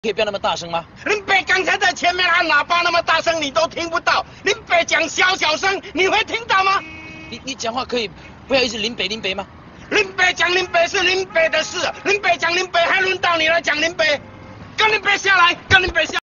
可以不要那么大声吗？ 林北刚才在前面按喇叭那么大声，你都听不到。林北讲小声，你会听到吗？ 你讲话可以不要一直林北吗？ 林北讲林北是林北的事，林北讲林北还轮到你来讲林北？跟林北下来，跟林北下来。